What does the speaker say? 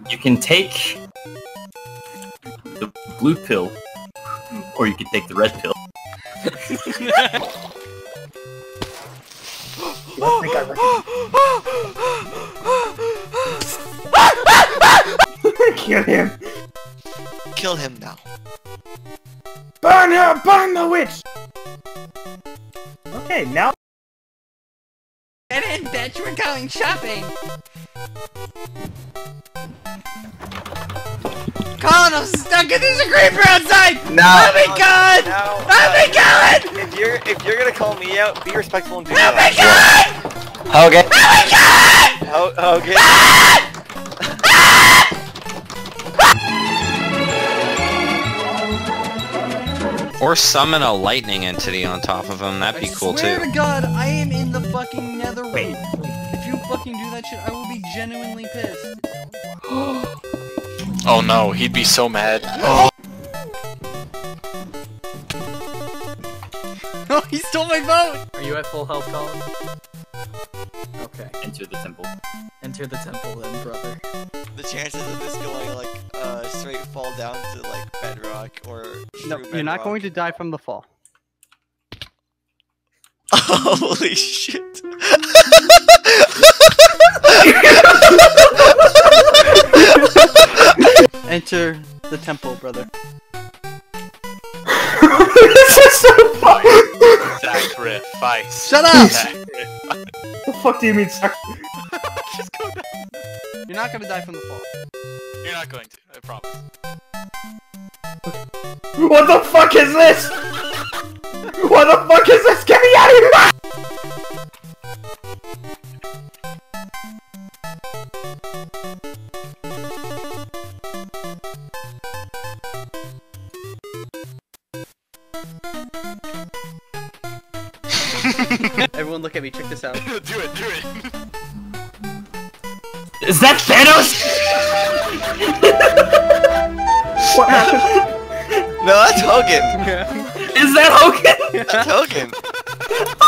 You can take the blue pill, or you can take the red pill. Kill him! Kill him now. Burn her! Burn the witch! Okay, now. Get in, bitch! We're going shopping! Colin, I'm stuck in this creeper outside! No! Let me God! No! Let me God! If you're gonna call me out, be respectful and do Let me that. God! Hogan! Let me God! Hogan! Or summon a lightning entity on top of him, that'd be cool too. I swear to God, I am in the fucking nether realm. Wait. If you fucking do that shit, I will be genuinely pissed. Oh no, he'd be so mad. Oh. Oh, he stole my vote! Are you at full health, Colin? Okay. Enter the temple. Enter the temple then, brother. The chances of this going like straight fall down to like bedrock or No, you're not going to die from the fall. Holy shit! Enter the temple, brother. This is so fun! Sacrifice. Shut up! What the fuck do you mean, sac- Just go down. You're not gonna die from the fall. You're not going to, I promise. What the fuck is this? What the fuck is this? Get me out of here! Everyone look at me, check this out. Do it, do it. Is that Thanos? What happened? No, that's Hogan. Is that Hogan? That's Hogan.